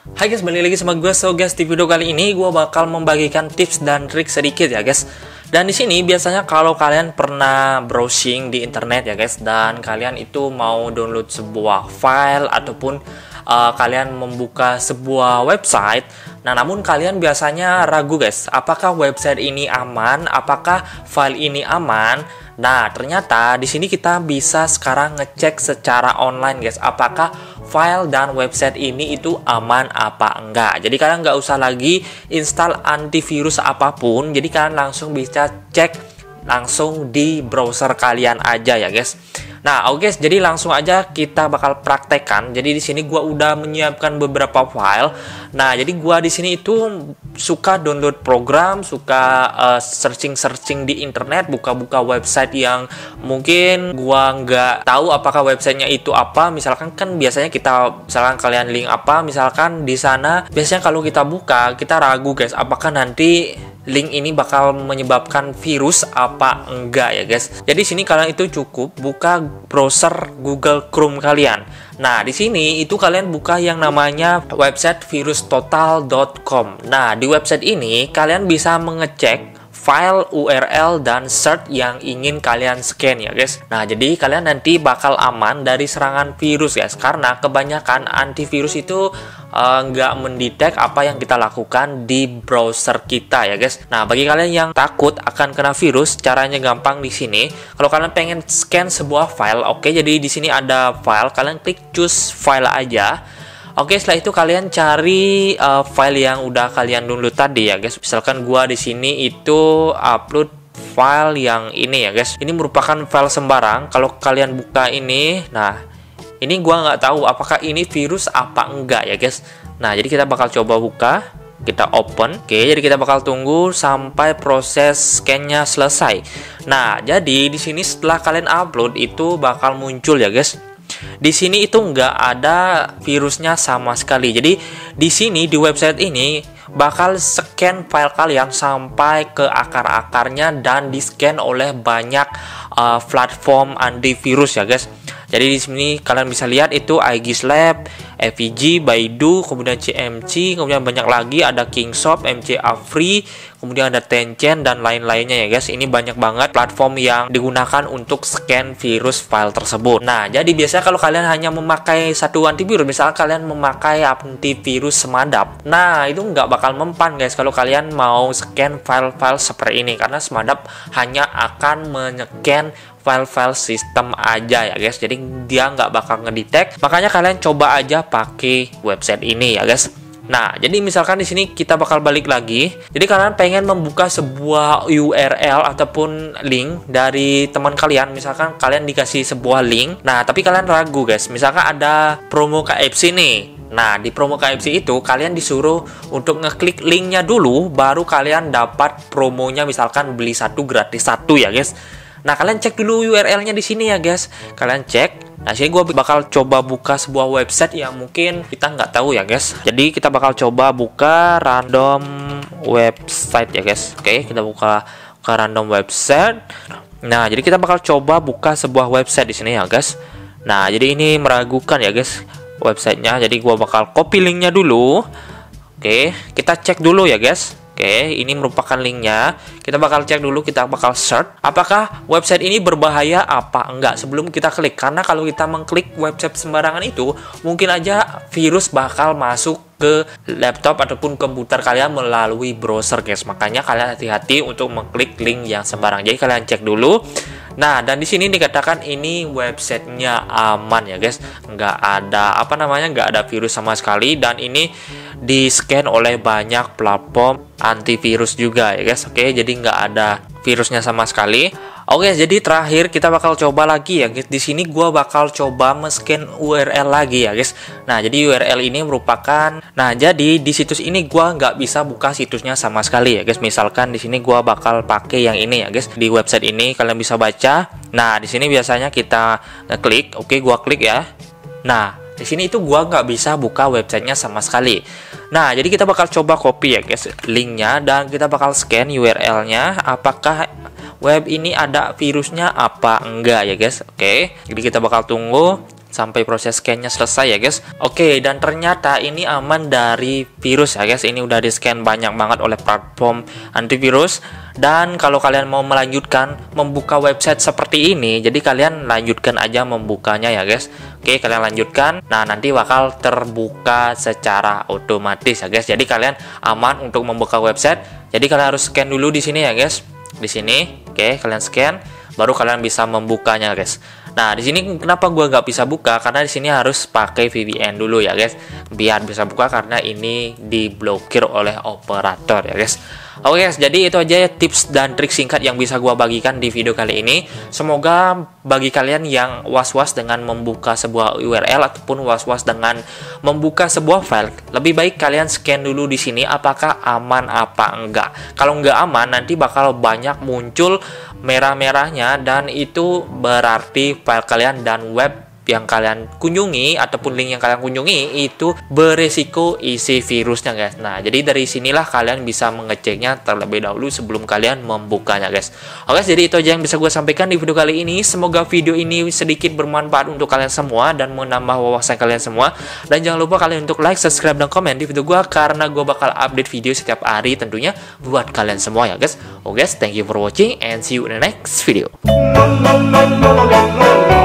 Hai guys, balik lagi sama gue. So guys, di video kali ini gue bakal membagikan tips dan trik sedikit ya guys. Dan di sini biasanya kalau kalian pernah browsing di internet ya guys, dan kalian itu mau download sebuah file ataupun kalian membuka sebuah website. Nah, namun kalian biasanya ragu guys, apakah website ini aman, apakah file ini aman. Nah, ternyata di sini kita bisa sekarang ngecek secara online guys, apakah file dan website ini itu aman apa enggak. Jadi kalian nggak usah lagi install antivirus apapun. Jadi kalian langsung bisa cek langsung di browser kalian aja ya guys. Nah, oke guys, jadi langsung aja kita bakal praktekkan. Jadi di sini gua udah menyiapkan beberapa file. Nah, jadi gua di sini itu suka download program, suka searching di internet, buka-buka website yang mungkin gua nggak tahu apakah websitenya itu apa. Misalkan kan biasanya misalkan kalian link apa, misalkan di sana biasanya kalau kita buka kita ragu guys, apakah nanti link ini bakal menyebabkan virus apa enggak ya guys. Jadi sini kalian itu cukup buka browser Google Chrome kalian. Nah, di sini itu kalian buka yang namanya website virustotal.com. Nah, di website ini kalian bisa mengecek file, URL, dan search yang ingin kalian scan ya guys. Nah, jadi kalian nanti bakal aman dari serangan virus guys, karena kebanyakan antivirus itu nggak mendetek apa yang kita lakukan di browser kita ya guys. Nah, bagi kalian yang takut akan kena virus, caranya gampang di sini. Kalau kalian pengen scan sebuah file, oke, jadi di sini ada file, kalian klik choose file aja. Oke, setelah itu kalian cari file yang udah kalian download tadi ya guys. Misalkan gua di sini itu upload file yang ini ya guys. Ini merupakan file sembarang. Kalau kalian buka ini, nah ini gua nggak tahu apakah ini virus apa enggak ya guys. Nah, jadi kita bakal coba buka, kita open. Oke, jadi kita bakal tunggu sampai proses scan-nya selesai. Nah, jadi di sini setelah kalian upload itu bakal muncul ya guys. Di sini itu nggak ada virusnya sama sekali. Jadi di sini di website ini bakal scan file kalian sampai ke akar-akarnya dan di scan oleh banyak platform antivirus ya guys. Jadi di sini kalian bisa lihat itu Aegislab, FEG, Baidu, kemudian CMC, kemudian banyak lagi ada Kingsoft, MCA Free, kemudian ada Tencent dan lain-lainnya ya guys. Ini banyak banget platform yang digunakan untuk scan virus file tersebut. Nah, jadi biasanya kalau kalian hanya memakai satu antivirus, misalnya kalian memakai antivirus Semadap, nah itu nggak bakal mempan guys kalau kalian mau scan file-file seperti ini, karena Semadap hanya akan men-scan file-file sistem aja ya guys, jadi dia nggak bakal ngedetect. Makanya kalian coba aja pakai website ini ya guys. Nah, jadi misalkan di sini kita bakal balik lagi. Jadi kalian pengen membuka sebuah URL ataupun link dari teman kalian. Misalkan kalian dikasih sebuah link. Nah, tapi kalian ragu guys. Misalkan ada promo KFC nih. Nah, di promo KFC itu kalian disuruh untuk ngeklik linknya dulu, baru kalian dapat promonya, misalkan beli satu gratis satu ya guys. Nah, kalian cek dulu URL-nya di sini ya guys. Kalian cek. Nah, sini gue bakal coba buka sebuah website yang mungkin kita nggak tahu ya guys. Jadi kita bakal coba buka random website ya guys. Oke, kita buka random website. Nah, jadi kita bakal coba buka sebuah website di sini ya guys. Nah, jadi ini meragukan ya guys websitenya. Jadi gue bakal copy linknya dulu. Oke, kita cek dulu ya guys. Oke, ini merupakan linknya. Kita bakal cek dulu, kita bakal search apakah website ini berbahaya apa enggak sebelum kita klik. Karena kalau kita mengklik website sembarangan itu, mungkin aja virus bakal masuk ke laptop ataupun komputer kalian melalui browser guys. Makanya kalian hati-hati untuk mengklik link yang sembarang. Jadi kalian cek dulu. Nah, dan di sini dikatakan ini websitenya aman ya guys, nggak ada nggak ada virus sama sekali, dan ini di scan oleh banyak platform antivirus juga ya guys. Oke, jadi nggak ada virusnya sama sekali. Oke, jadi terakhir kita bakal coba lagi ya guys. Di sini gua bakal coba men-scan URL lagi ya guys. Nah, jadi URL ini merupakan, jadi di situs ini gua nggak bisa buka situsnya sama sekali ya guys. Misalkan di sini gua bakal pakai yang ini ya guys. Di website ini kalian bisa baca. Nah, di sini biasanya kita klik. Oke, gua klik ya. Nah, di sini itu gua nggak bisa buka websitenya sama sekali. Nah, jadi kita bakal coba copy ya guys linknya, dan kita bakal scan URL-nya. Apakah web ini ada virusnya apa enggak ya guys. Oke, jadi kita bakal tunggu. sampai proses scan-nya selesai ya guys. Oke, dan ternyata ini aman dari virus ya guys. Ini udah di scan banyak banget oleh platform antivirus. Dan kalau kalian mau melanjutkan membuka website seperti ini, jadi kalian lanjutkan aja membukanya ya guys. Oke, kalian lanjutkan. Nah, nanti bakal terbuka secara otomatis ya guys. Jadi kalian aman untuk membuka website. Jadi kalian harus scan dulu di sini ya guys. Di sini, oke, kalian scan, baru kalian bisa membukanya guys. Nah, di sini kenapa gua nggak bisa buka? Karena di sini harus pakai VPN dulu ya guys, biar bisa buka karena ini diblokir oleh operator ya guys. Oke guys, jadi itu aja ya tips dan trik singkat yang bisa gua bagikan di video kali ini. Semoga bagi kalian yang was-was dengan membuka sebuah URL ataupun was-was dengan membuka sebuah file, lebih baik kalian scan dulu di sini apakah aman apa enggak. Kalau enggak aman, nanti bakal banyak muncul merah-merahnya dan itu berarti file kalian dan web yang kalian kunjungi ataupun link yang kalian kunjungi itu beresiko isi virusnya guys. Nah, jadi dari sinilah kalian bisa mengeceknya terlebih dahulu sebelum kalian membukanya guys. Oke, jadi itu aja yang bisa gue sampaikan di video kali ini. Semoga video ini sedikit bermanfaat untuk kalian semua dan menambah wawasan kalian semua. Dan jangan lupa kalian untuk like, subscribe, dan komen di video gue karena gue bakal update video setiap hari tentunya buat kalian semua ya guys. Oke guys, thank you for watching and see you in the next video.